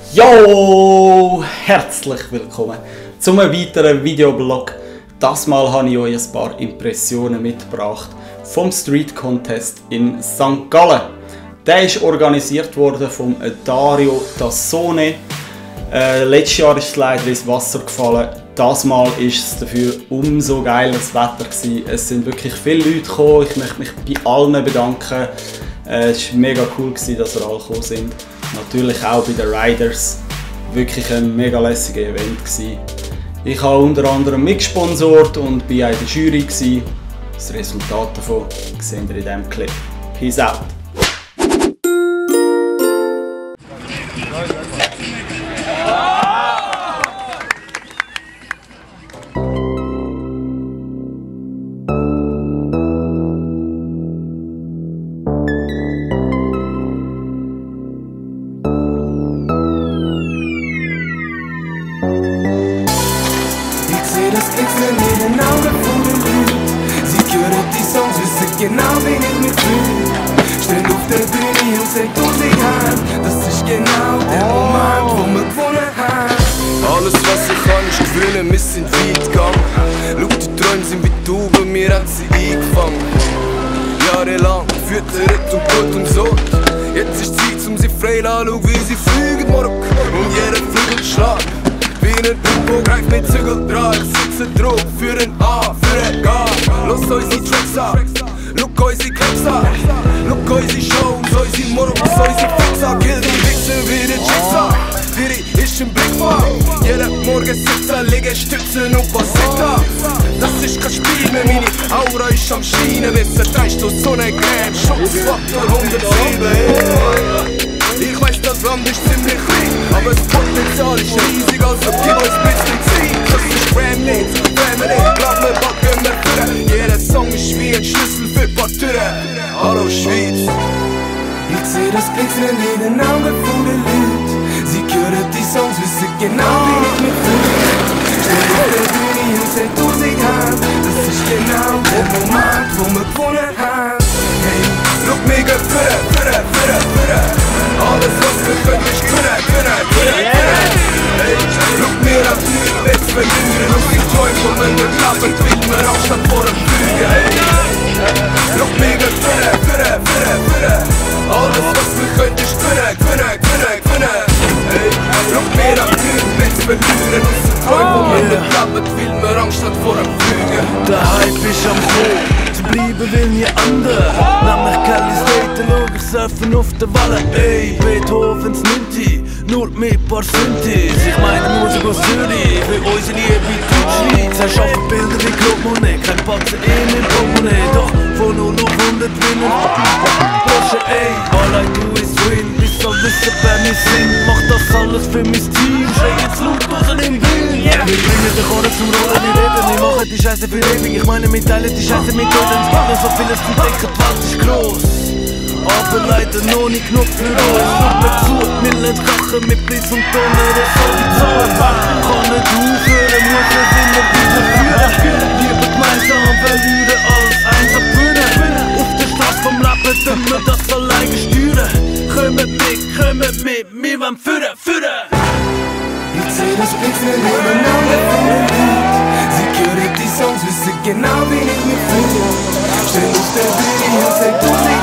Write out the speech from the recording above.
Jo, herzlich willkommen zu einem weiteren Videoblog. Das Mal habe ich euch ein paar Impressionen mitgebracht vom Street Contest in St. Gallen. Der ist organisiert worden von Dario Tassone. Letztes Jahr ist es leider ins Wasser gefallen. Das Mal ist es dafür umso geiles Wetter gewesen. Es sind wirklich viele Leute gekommen. Ich möchte mich bei allen bedanken. Es war mega cool, dass ihr alle gekommen sind. Natürlich auch bei den Riders. Wirklich ein mega lässiges Event gewesen. Ich habe unter anderem mitgesponsort und bin auch in der Jury gewesen. Das Resultat davon seht ihr in diesem Clip. Peace out! Das Glitzern in den Augen von den Leuten. Sie hören die Songs, wissen genau, wen ich mich fühle. Stehen auf der Bühne und sagen, du sie heim. Das ist genau der Moment, wo wir gewonnen haben. Alles, was ich kann, ist gewinnen, wir sind weit gegangen. Schau, die Träume sind wie Tauben, mir hat sie eingefangen. Jahrelang füttert und gut und so. Jetzt ist Zeit, um sie frei zu schauen, wie sie fliegen, Marok. Und jeder Flügel schlägt. Wie ein Tempo greift mit Zügel dran. Ich sitze drauf für ein A, für ein G. Lass unsere Tracks an, look unsere Clips an. Look unsere Shows, unsere Morgens, unsere Fix an. Kill die Wichsen wie der Jigsaw. Für ist ein Blickfall. Jeden Morgen sitzen, liegen, stützen und passiert da. Das ist kein Spiel mehr, meine Aura ist am Scheinen. Wissen, 3 Stunden Sonnencreme, Schutzfaktor 107. Ich weiss, das Land ist ziemlich klein, aber das Potenzial ist riesig, also gib uns ein bisschen Zeit. Das ist Family, glaub mir, backen wir führen. Jeder Song ist wie ein Schlüssel für ein paar Türen. Hallo Schweiz. Ich seh das Glitzern in den Augen von den Leuten. Sie hören die Songs, wissen genau, wie ich mich fühle. Steh auf der Bühne und sag, du sie heim. Das ist genau der Moment, wo wir gewonnen haben. Hey, schau mich führen. Alles, was wir können, ist gewinnen. Hey, schau mir an die Tür, jetzt verlieren. Und ich träume von einem Leben, will mir anstatt vor dem Flüge. Hey, schau mir führen. Alles, was wir können, ist gewinnen. Hey, schau mir an die Tür, jetzt verlieren. Und ich träume von einem Leben, will mir anstatt vor dem Flüge. Der Hype ist am Hoch. Zu bleiben will nie anders. Nämlich Kelly's Date, schau ich surfen auf der Welle. Ey, Beethovens 9, nur mit paar Synthes. Ich meine Musik aus Zürich, wie unsere Liebe Deutschschweiz. Er schafft Bilder wie Claude Monet, kein Batzen im Portemonnaie. Doch von 0 auf 100 winnen. Brosche, ey, all I do is win. Ich soll wissen, wer wir sind. Mach das alles für mein Team. Schrei jetzt laut raus im Wind. Wir bringen den Chor zum Rollen, wir reden. Wir machen die Scheiße für ewig. Ich meine, wir teilen die Scheiße mit euch. Es gibt noch so vieles zu denken, die Welt ist gross. Aber leider noch nicht genug für uns. Schaut mir zu, wir lernen Krachen mit Blitz und Donner. Das soll die Zahlen kann nicht aufhören, muss es immer wieder führen. Lieber gemeinsam verlieren als einsam gewinnen. Auf der Straße vom Leben dürfen wir das alleine steuern. Kommt mit, wir wollen führen. Ich seh das Blitzen in den Augen von den Leuten. Sie hören die Songs, wissen genau, wie ich mich fühle. Steh auf der Bühne und sag, du sie